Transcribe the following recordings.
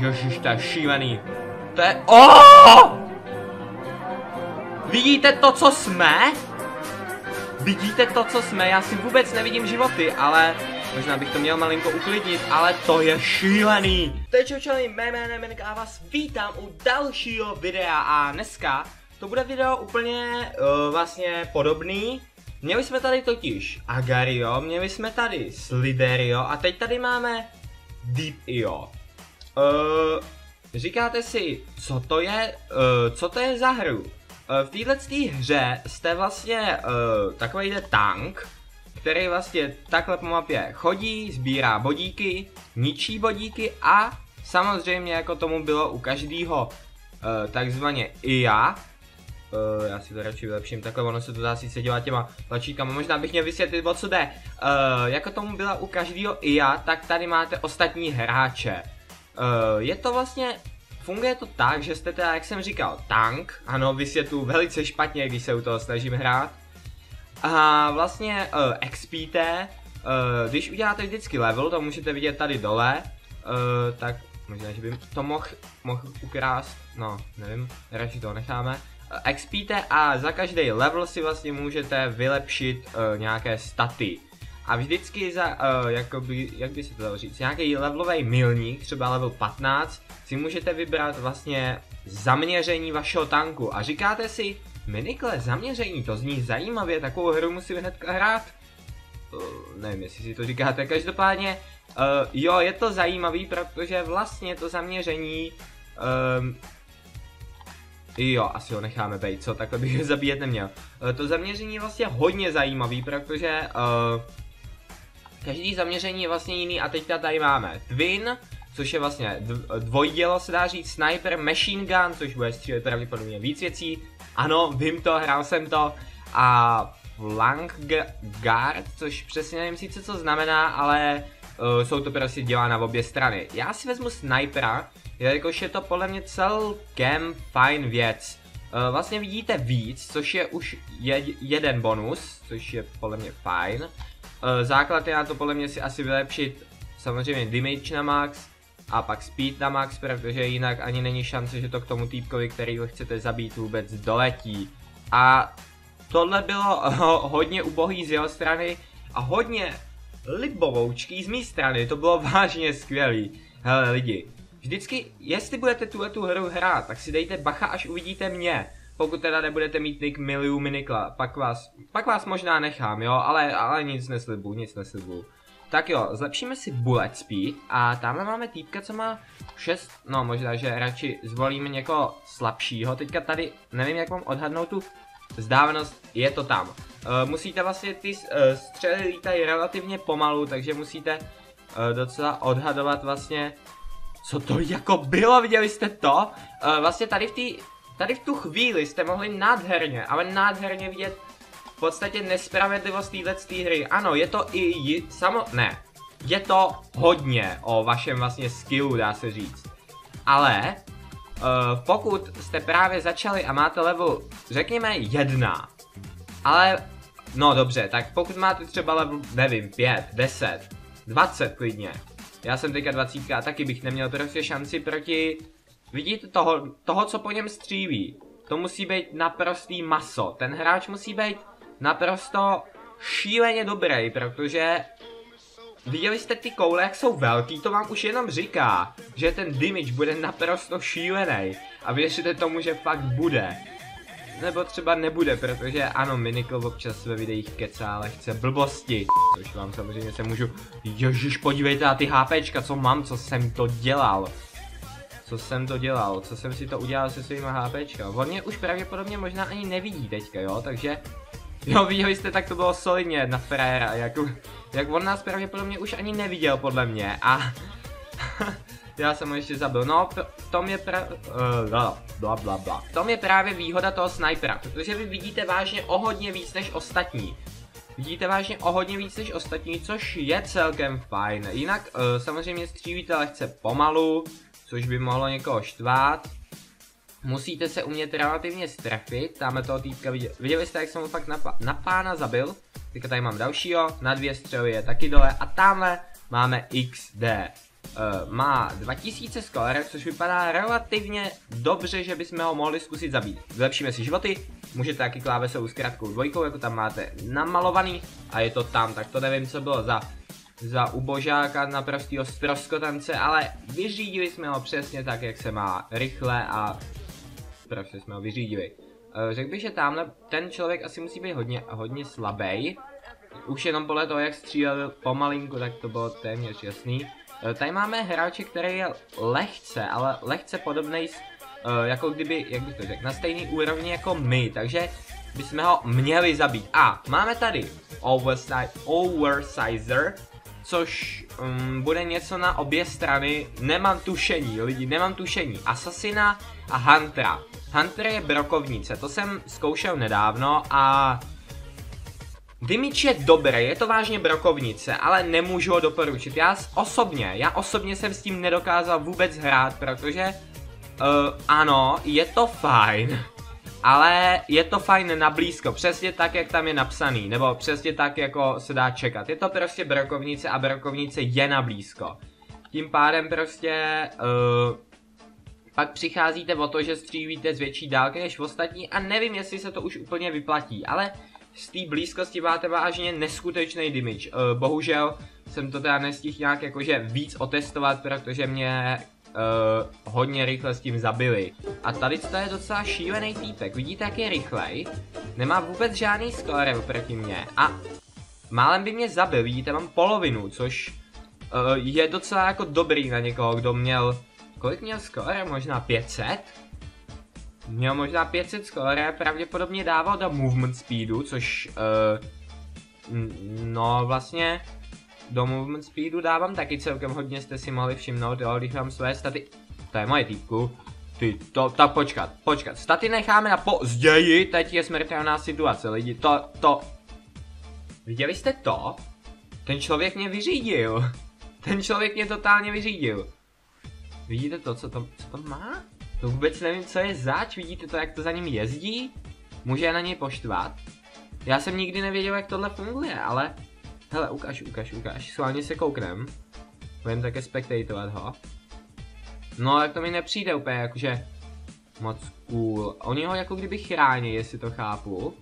Ježiš, to je šílený. To je... Oh! Vidíte to, co jsme? Vidíte to, co jsme? Já si vůbec nevidím životy, ale... Možná bych to měl malinko uklidnit, ale to je šílený. To je čaučeli, mé jméno je Minik a vás vítám u dalšího videa a dneska to bude video úplně vlastně podobný. Měli jsme tady totiž Agario, měli jsme tady Sliderio a teď tady máme Deep.io. Říkáte si, co to je za hru? V této hře jste vlastně takový tank, který vlastně takhle po mapě chodí, sbírá bodíky, ničí bodíky a samozřejmě jako tomu bylo u každého takzvaně IA. Já si to radši vylepším, takhle ono se to dá sice dělat těma tlačíkama, možná bych měl vysvětlit, o co jde. Jako tomu byla u každého IA, tak tady máte ostatní hráče. Je to vlastně, funguje to tak, že jste teda, jak jsem říkal, tank, ano, vysvětlu velice špatně, když se u toho snažím hrát. A vlastně XPte, když uděláte vždycky level, to můžete vidět tady dole, tak možná, že bych to mohl ukrást, no, nevím, radši to necháme. XPte a za každý level si vlastně můžete vylepšit nějaké staty. A vždycky za, jakoby, jak by se to dalo říct, nějaký levelový milník, třeba level 15, si můžete vybrat vlastně zaměření vašeho tanku. A říkáte si, Minikle, zaměření, to zní zajímavě, takovou hru musím hnedka hrát. Nevím, jestli si to říkáte, každopádně, jo, je to zajímavý, protože vlastně to zaměření, jo, asi ho necháme bejt, co, takhle bych ho zabíjet neměl. To zaměření je vlastně hodně zajímavý, protože každý zaměření je vlastně jiný a teďka tady máme Twin, což je vlastně dvojdělo, se dá říct, Sniper, Machine Gun, což bude střílet pravděpodobně víc věcí. Ano, vím to, hrál jsem to. A Flank Guard, což přesně nevím sice co znamená, ale jsou to prostě dělá na obě strany. Já si vezmu Snipera, jelikož je to podle mě celkem fajn věc. Vlastně vidíte víc, což je už jeden bonus, což je podle mě fajn. Základ je na to podle mě si asi vylepšit samozřejmě damage na max a pak speed na max, protože jinak ani není šance, že to k tomu týpkovi, který ho chcete zabít, vůbec doletí. A tohle bylo hodně ubohý z jeho strany a hodně libovoučký z mé strany, to bylo vážně skvělý. Hele lidi, vždycky, jestli budete tu hru hrát, tak si dejte bacha, až uvidíte mě. Pokud teda nebudete mít nick Miliu Minikla, pak vás možná nechám, jo, ale nic neslibuju. Tak jo, zlepšíme si bullet speed a tamhle máme týpka, co má 6, no možná, že radši zvolíme někoho slabšího. Teďka tady, nevím jak mám odhadnout tu vzdálenost, je to tam. Musíte vlastně, ty střely lítají relativně pomalu, takže musíte docela odhadovat vlastně, co to jako bylo, viděli jste to? Vlastně tady v tu chvíli jste mohli nádherně vidět v podstatě nespravedlivost této hry. Ano, je to je to hodně o vašem vlastně skillu, dá se říct. Ale pokud jste právě začali a máte level, řekněme 1, ale, no dobře, tak pokud máte třeba level, nevím, 5, 10, 20 klidně. Já jsem teďka 20 a taky bych neměl prostě šanci proti, vidíte toho co po něm střílí. To musí být naprostý maso, ten hráč musí být naprosto šíleně dobrý, protože viděli jste ty koule, jak jsou velký, to vám už jenom říká, že ten damage bude naprosto šílený. A věřte tomu, že fakt bude. Nebo třeba nebude, protože ano, Minikl občas ve videích kecá, ale chce blbosti. Což vám samozřejmě se můžu, ježiš, podívejte na ty HPčka, co mám, co jsem to dělal. Co jsem si to udělal se svýma HPčka. On mě už pravděpodobně možná ani nevidí teďka, jo, takže... Jo, viděli jste, tak to bylo solidně na frajera, jak on nás pravděpodobně už ani neviděl podle mě a... Já jsem ho ještě zabil, no, v tom je v tom je právě výhoda toho snipera, protože vy vidíte vážně o hodně víc než ostatní. Což je celkem fajn. Jinak samozřejmě střílíte lehce pomalu, což by mohlo někoho štvát. Musíte se umět relativně strefit, tamhle toho týpka viděli jste, jak jsem ho fakt na pána zabil. Teďka tady mám dalšího, na 2 střely je taky dole a tamhle máme XD. má 2000 skóre, což vypadá relativně dobře, že bychom ho mohli zkusit zabít. Vylepšíme si životy, můžete taky klávesovou zkrátkou dvojkou, jako tam máte namalovaný, a je to tam, tak to nevím, co bylo za ubožáka naprostýho ztroskotance, ale vyřídili jsme ho přesně tak, jak se má, rychle a prostě jsme ho vyřídili. Řekl bych, že tamhle ten člověk asi musí být hodně slabý. Už jenom podle toho, jak střílel pomalinku, tak to bylo téměř jasný. Tady máme hráče, který je ale lehce podobný, jako kdyby, jak bych to řekl, na stejný úrovni jako my, takže bychom ho měli zabít. A máme tady Oversizer, což bude něco na obě strany, nemám tušení, lidi, nemám tušení. Assassina a Huntera. Hunter je brokovnice, to jsem zkoušel nedávno a Damage je dobré, je to vážně brokovnice, ale nemůžu ho doporučit. Já osobně jsem s tím nedokázal vůbec hrát, protože ano, je to fajn, ale je to fajn na blízko, přesně tak, jak tam je napsaný, nebo přesně tak, jako se dá čekat. Je to prostě brokovnice a brokovnice je na blízko. Tím pádem prostě pak přicházíte o to, že střílíte z větší dálky než ostatní a nevím, jestli se to už úplně vyplatí, ale z té blízkosti máte vážně neskutečný damage. Bohužel jsem to teda nestihl nějak jakože víc otestovat, protože mě hodně rychle s tím zabili. A tady to je docela šílený týpek, vidíte, jak je rychlej, nemá vůbec žádný skóre oproti mě a málem by mě zabil, vidíte, mám polovinu, což je docela jako dobrý na někoho, kdo měl, kolik měl skóre, možná 500? Měl možná 500 skóre, pravděpodobně dával do movement speedu, což no vlastně do movement speedu dávám taky celkem hodně, jste si mohli všimnout, jo, když mám své staty, to je moje týpku, tak počkat, staty necháme na později, teď je smrtelná situace, lidi, viděli jste to? Ten člověk mě vyřídil, ten člověk mě totálně vyřídil, vidíte to, co to má? To vůbec nevím, co je zač, vidíte to, jak to za ním jezdí? Může je na něj poštvat? Já jsem nikdy nevěděl, jak tohle funguje, ale hele, ukaž, schválně se kouknem. Budem také spectatovat ho. No, tak to mi nepřijde úplně jakože moc cool. Oni ho jako kdyby chrání, jestli to chápu.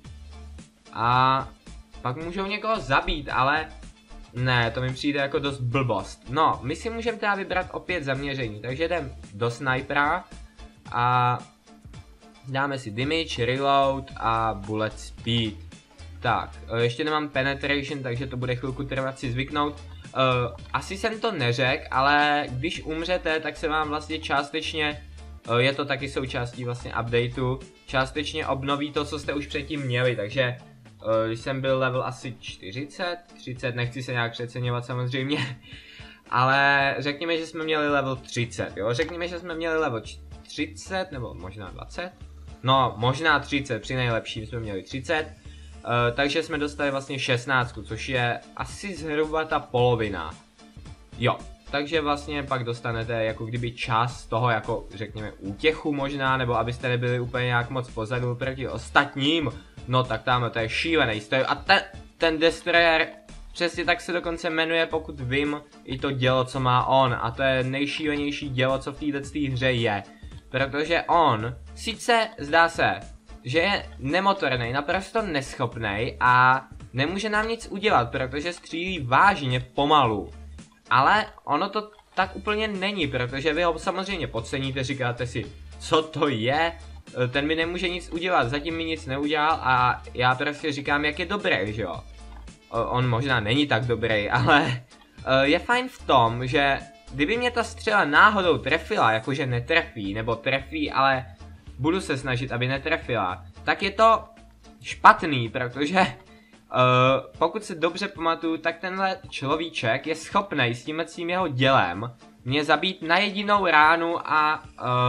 A pak můžou někoho zabít, ale ne, to mi přijde jako dost blbost. No, my si můžeme teda vybrat opět zaměření, takže jdem do snipera a dáme si damage, reload a bullet speed. Tak, ještě nemám penetration, takže to bude chvilku trvat si zvyknout. Asi jsem to neřekl, ale když umřete, tak se vám vlastně částečně, je to taky součástí vlastně updateu, částečně obnoví to, co jste už předtím měli, takže když jsem byl level asi 30, nechci se nějak přeceňovat samozřejmě, ale řekněme, že jsme měli level 30, jo, řekněme, že jsme měli level 30, nebo možná 20, no možná 30, při nejlepším jsme měli 30, takže jsme dostali vlastně 16, což je asi zhruba ta polovina, jo, takže vlastně pak dostanete jako kdyby čas toho jako řekněme útěchu možná, nebo abyste nebyli úplně nějak moc pozadu proti ostatním, no tak tamhle to je šílený stoj a ten Destroyer přesně tak se dokonce jmenuje, pokud vím, i to dělo, co má on, a to je nejšílenější dělo, co v této hře je. Protože on, sice zdá se, že je nemotorný, naprosto neschopný a nemůže nám nic udělat, protože střílí vážně pomalu. Ale ono to tak úplně není, protože vy ho samozřejmě podceníte, říkáte si, co to je, ten mi nemůže nic udělat, zatím mi nic neudělal a já prostě říkám, jak je dobrý, že jo. On možná není tak dobrý, ale je fajn v tom, že kdyby mě ta střela náhodou trefila, jakože netrefí, nebo trefí, ale budu se snažit, aby netrefila, tak je to špatný, protože pokud se dobře pamatuju, tak tenhle človíček je schopný s tím jeho dělem mě zabít na jedinou ránu a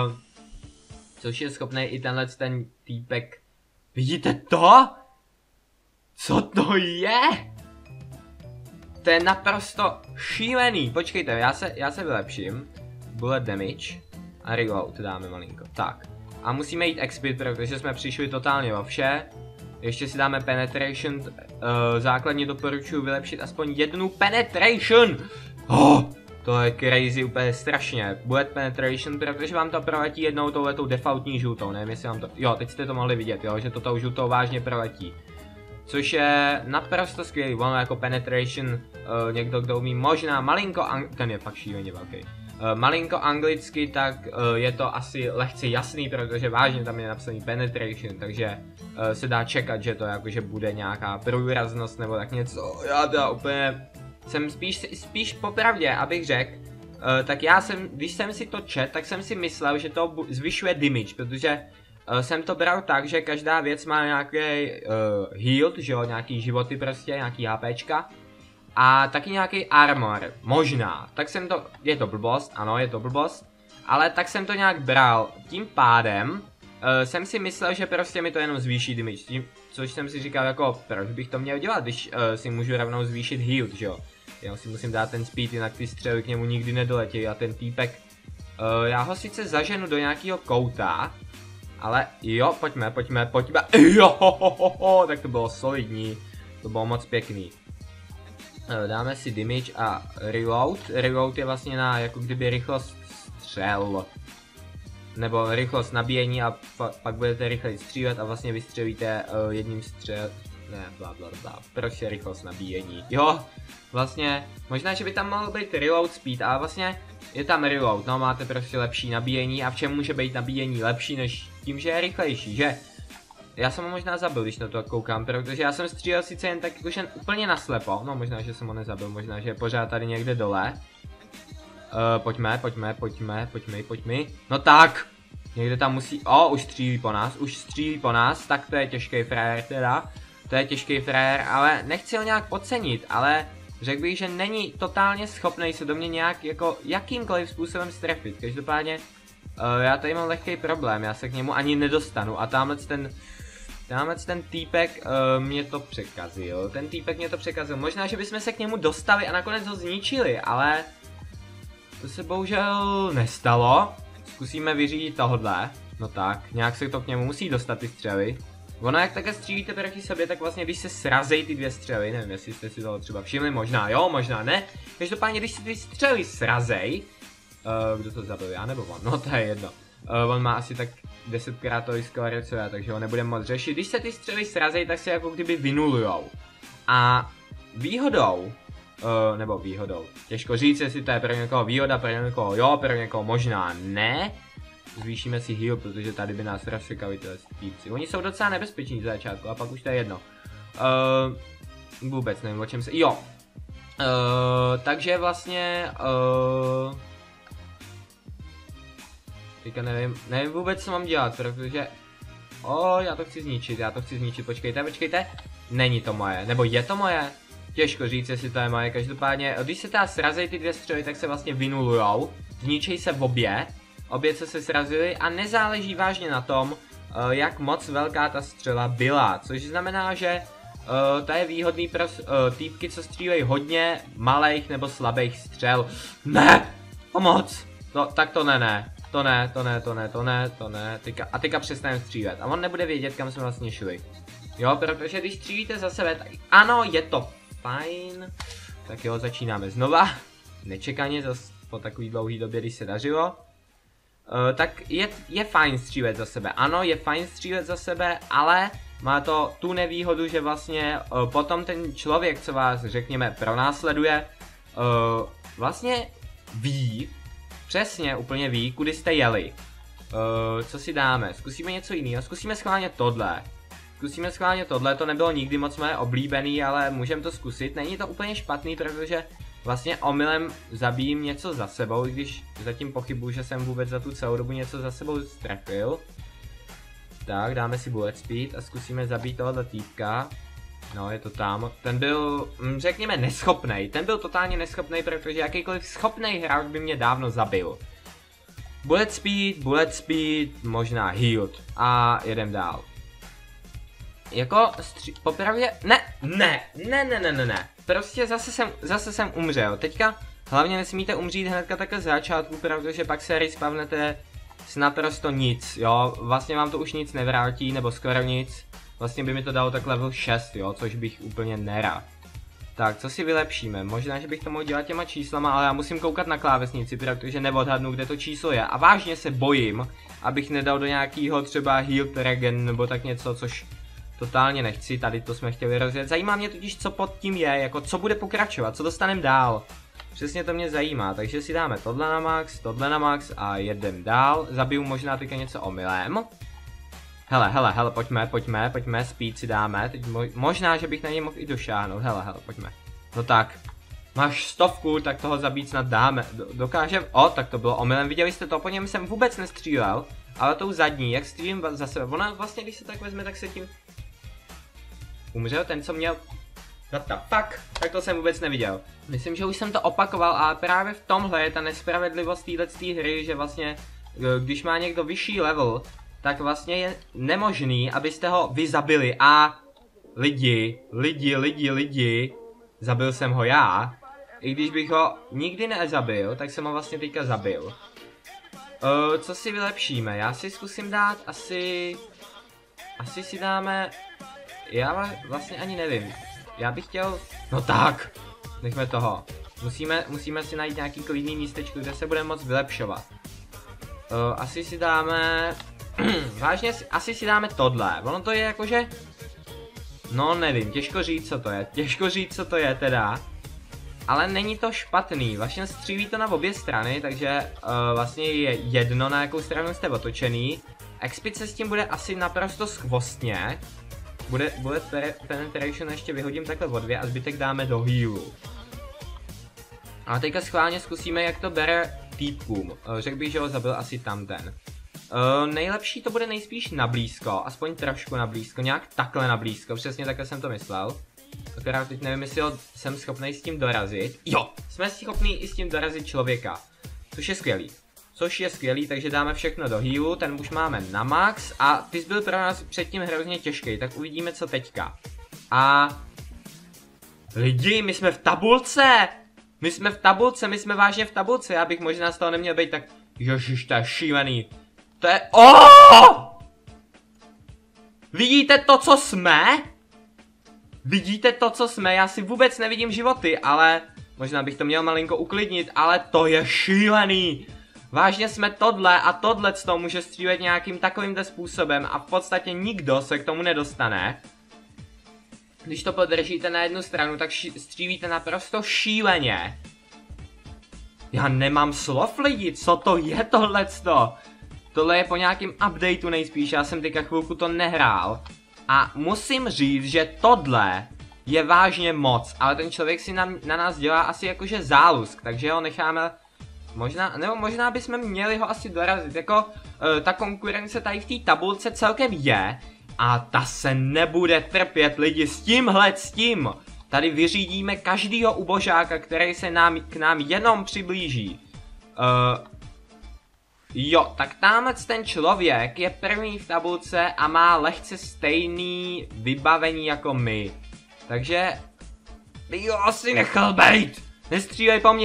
což je schopný i tenhle ten týpek. Vidíte to? Co to je? To je naprosto šílený. Počkejte, já se vylepším. Bullet damage a reload dáme malinko. Tak. A musíme jít expert, protože jsme přišli totálně o vše. Ještě si dáme penetration. Základně doporučuji vylepšit aspoň jednu penetration. To je crazy úplně strašně. Bullet penetration, protože vám to proletí jednou touhletou defaultní žlutou, nevím jestli vám to... Jo, teď jste to mohli vidět, jo, že to tou žlutou vážně proletí. Což je naprosto skvělý, ono jako penetration, někdo kdo umí možná malinko, ten je fakt šíleně velký. Malinko anglicky, tak je to asi lehce jasný, protože vážně tam je napsaný penetration, takže se dá čekat, že to jakože bude nějaká průraznost nebo tak něco. Já teda úplně jsem spíš popravdě, abych řekl, tak když jsem si to čet, tak jsem si myslel, že to zvyšuje damage, protože jsem to bral tak, že každá věc má nějaký healed, že jo, nějaký životy prostě, nějaký HPčka. A taky nějaký armor, možná, tak jsem to, je to blbost, ano, je to blbost, ale tak jsem to nějak bral, tím pádem jsem si myslel, že prostě mi to jenom zvýší damage, což jsem si říkal jako, proč bych to měl dělat, když si můžu rovnou zvýšit healed, že jo, já si musím dát ten speed, jinak ty střely k němu nikdy nedoletějí a ten týpek, já ho sice zaženu do nějakého kouta, ale jo, pojďme, jo, tak to bylo solidní, to bylo moc pěkný. Dáme si damage a reload. Reload je vlastně na jako kdyby rychlost střel. Nebo rychlost nabíjení a pak budete rychleji střílet a vlastně vystřelíte jedním střel... Ne, blablabla. Proč je rychlost nabíjení? Jo, vlastně, možná, že by tam mohl být reload speed, ale vlastně je tam reload, no máte prostě lepší nabíjení a v čem může být nabíjení lepší než tím, že je rychlejší, že? Já jsem ho možná zabil, když na to koukám, protože já jsem střílel sice jen tak jakože úplně naslepo, no možná, že jsem ho nezabil, možná, že je pořád tady někde dole. Pojďme, no tak, někde tam musí, už střílí po nás, tak to je těžký frajer teda, ale nechci ho nějak podcenit, ale řekl bych, že není totálně schopný se do mě nějak jako jakýmkoliv způsobem strefit, každopádně já tady mám lehký problém, já se k němu ani nedostanu a tamhle ten týpek mě to překazil, možná, že bychom se k němu dostali a nakonec ho zničili, ale to se bohužel nestalo, zkusíme vyřídit tohle, no tak, nějak se to k němu musí dostat ty střely. Ono jak takhle střílíte proti sobě, tak vlastně když se srazej ty dvě střely, nevím jestli jste si toho třeba všimli, možná jo, možná ne, každopádně když si ty střely srazej, kdo to zabil, já nebo on? No to je jedno. On má asi tak 10krát tolik score co já, takže ho nebudeme moc řešit. Když se ty střely srazej, tak se jako kdyby vynulujou. A výhodou, těžko říct, jestli to je pro někoho výhoda, pro někoho jo, pro někoho možná ne. Zvýšíme si heal, protože tady by nás rozsekali tyhle týpci. Oni jsou docela nebezpeční za začátku a pak už to je jedno. Vůbec nevím o čem se, jo. Takže vlastně, teďka nevím vůbec co mám dělat, protože, já to chci zničit, počkejte, není to moje, nebo je to moje, těžko říct, jestli to je moje, každopádně, když se teda srazej ty dvě střely, tak se vlastně vynulujou, zničej se obě co se srazily a nezáleží vážně na tom, jak moc velká ta střela byla, což znamená, že to je výhodný pro týpky, co střílejí hodně malých nebo slabých střel. Ne! Pomoc! Tak to ne. To ne. Teďka přestane střílet. A on nebude vědět, kam jsme vlastně šli. Jo, protože když střílíte za sebe, tak ano, je to fajn. Tak jo, začínáme znova. Nečekaně, zase po takový dlouhý době, když se dařilo. Tak je fajn střílet za sebe. Ano, je fajn střílet za sebe, ale má to tu nevýhodu, že vlastně potom ten člověk, co vás, řekněme, pronásleduje, vlastně ví, přesně úplně ví, kudy jste jeli. Co si dáme? Zkusíme něco jiného, zkusíme schválně tohle. To nebylo nikdy moc moje oblíbený, ale můžeme to zkusit. Není to úplně špatný, protože vlastně omylem zabijím něco za sebou, i když zatím pochybuju, že jsem vůbec za tu celou dobu něco za sebou strefil. Tak, dáme si bullet speed a zkusíme zabít tohoto týpka. No, je to tam. Ten byl, řekněme, neschopnej. Ten byl totálně neschopnej, protože jakýkoliv schopnej hráč by mě dávno zabil. Bullet speed, možná healed. A jedem dál. Jako, popravdě, ne. Prostě zase jsem umřel. Teďka hlavně nesmíte umřít hnedka takhle z začátku, protože pak se respawnete s naprosto nic, jo. Vlastně vám to už nic nevrátí, nebo skoro nic. Vlastně by mi to dalo tak level 6, jo, což bych úplně nerad. Tak, co si vylepšíme? Možná, že bych to mohl dělat těma číslama, ale já musím koukat na klávesnici, protože neodhadnu, kde to číslo je. A vážně se bojím, abych nedal do nějakého třeba Healed Regen nebo tak něco, což totálně nechci. Tady to jsme chtěli rozjet. Zajímá mě totiž, co pod tím je, jako co bude pokračovat, co dostaneme dál. Přesně to mě zajímá, takže si dáme tohle na max a jedem dál. Zabiju možná teďka něco omylem. Hele, pojďme, speed si dáme, teď možná, že bych na něj mohl i došáhnout, hele, pojďme. No tak, máš 100, tak toho zabít snad dáme, dokážem, tak to bylo omylem, viděli jste to, po něm jsem vůbec nestřílel, ale tou zadní, jak střílím za sebe, ona vlastně, když se tak vezme, tak se tím umřel ten, co měl, what the fuck, tak to jsem vůbec neviděl. Myslím, že už jsem to opakoval, ale právě v tomhle je ta nespravedlivost této hry, že vlastně, když má někdo vyšší level, tak vlastně je nemožný, abyste ho vy zabili a lidi, zabil jsem ho já. I když bych ho nikdy nezabil, tak jsem ho vlastně teďka zabil. Co si vylepšíme? Já si zkusím dát asi si dáme, já vlastně ani nevím. Já bych chtěl, no tak, nechme toho. Musíme si najít nějaký klidný místečko, kde se budeme moc vylepšovat. Asi si dáme, vážně, asi si dáme tohle, ono to je jakože, no nevím, těžko říct co to je teda, ale není to špatný, vlastně střílí to na obě strany, takže vlastně je jedno, na jakou stranu jste otočený, expice s tím bude asi naprosto skvostně, bude penetration ještě vyhodím takhle o 2 a zbytek dáme do healu. A teďka schválně zkusíme, jak to bere týpkům, řekl bych, že ho zabil asi tamten. Nejlepší to bude nejspíš na blízko, aspoň trošku na blízko, nějak takhle na blízko, přesně takhle jsem to myslel. Akorát teď nevím, jestli jsem schopný s tím dorazit. Jo, jsme schopní i s tím dorazit člověka, což je skvělý, takže dáme všechno do healu, ten už máme na max a ty jsi byl pro nás předtím hrozně těžký, tak uvidíme co teďka. A lidi, my jsme v tabulce! My jsme vážně v tabulce, já bych možná z toho neměl být tak, ježiš, to je šílený. To je, Vidíte to, co jsme? Vidíte to, co jsme? Já si vůbec nevidím životy, ale možná bych to měl malinko uklidnit, ale to je šílený. Vážně jsme tohle a tohle z toho může střílet nějakým takovýmhle způsobem a v podstatě nikdo se k tomu nedostane. Když to podržíte na jednu stranu, tak střílíte naprosto šíleně. Já nemám slov, lidi, co to je tohleto? Tohle je po nějakým updateu nejspíš, já jsem teďka chvilku to nehrál. A musím říct, že tohle je vážně moc, ale ten člověk si na nás dělá asi jakože zálusk, takže ho necháme, možná bychom měli ho asi dorazit, jako ta konkurence tady v té tabulce celkem je a ta se nebude trpět, lidi, s tím. Tady vyřídíme každýho ubožáka, který se k nám jenom přiblíží. Jo, tak tamhle ten člověk je první v tabulce a má lehce stejný vybavení jako my. Takže bych ho asi nechal bejt. Nestřílej po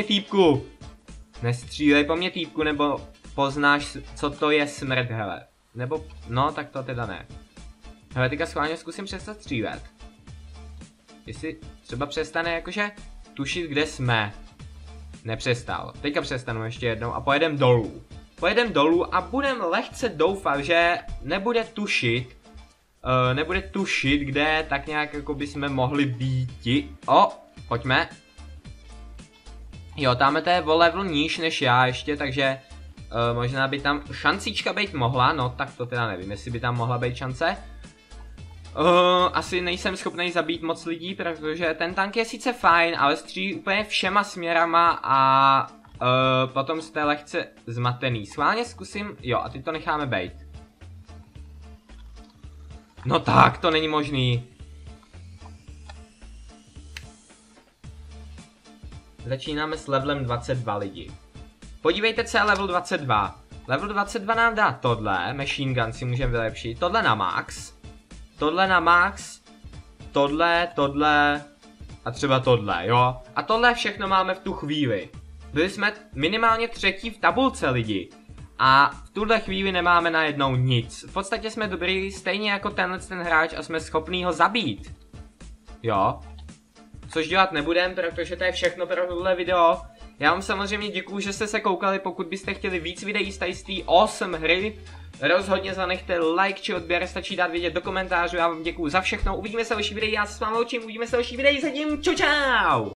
mně týpku, nebo poznáš, co to je smrt, hele. Nebo, no, tak to teda ne. Hele, teďka schválně zkusím přestat střílet. Jestli třeba přestane jakože tušit, kde jsme. Nepřestal. Teďka přestanu ještě jednou a pojedem dolů a budem lehce doufat, že nebude tušit, kde tak nějak jako bychom mohli býti. Pojďme. Jo, tamhle to je o level níž než já ještě, takže možná by tam šancička být mohla, no tak to teda nevím, jestli by tam mohla být šance. Asi nejsem schopný zabít moc lidí, protože ten tank je sice fajn, ale střílí úplně všema směrama a potom jste lehce zmatený. Schválně zkusím, jo, a ty to necháme bejt. No tak, to není možný. Začínáme s levelem 22 lidi. Podívejte, co je level 22. Level 22 nám dá tohle, machine gun si můžeme vylepšit, tohle na max, tohle a třeba tohle, jo. A tohle všechno máme v tu chvíli. Byli jsme minimálně třetí v tabulce, lidi. A v tuhle chvíli nemáme najednou nic. V podstatě jsme dobrý stejně jako ten hráč a jsme schopný ho zabít. Jo. což dělat nebudem, protože to je všechno pro tohle video. Já vám samozřejmě děkuju, že jste se koukali, pokud byste chtěli víc videí z té awesome hry, rozhodně zanechte like či odběr, stačí dát vědět do komentářů, já vám děkuju za všechno, uvidíme se v další videí, já se s vámi loučím, uvidíme se v další videí, zatím čau čau!